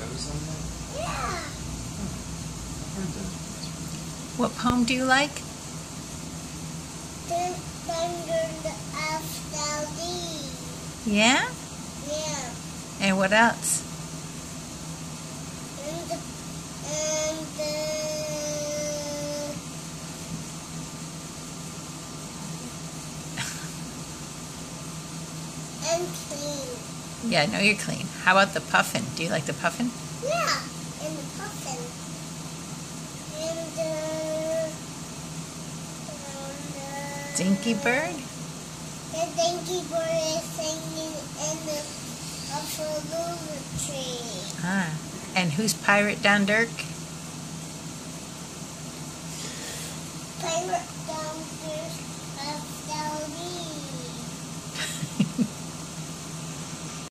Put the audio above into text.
toes on that? Yeah. I've heard those. What poem do you like? Thunder after thee. Yeah? Yeah. And what else? And clean. Yeah, I know you're clean. How about the puffin? Do you like the puffin? Yeah, and the puffin. And Dinky bird? the dinky bird is singing in the alfalfa tree. Ah. And who's Pirate Down Dirk? Pirate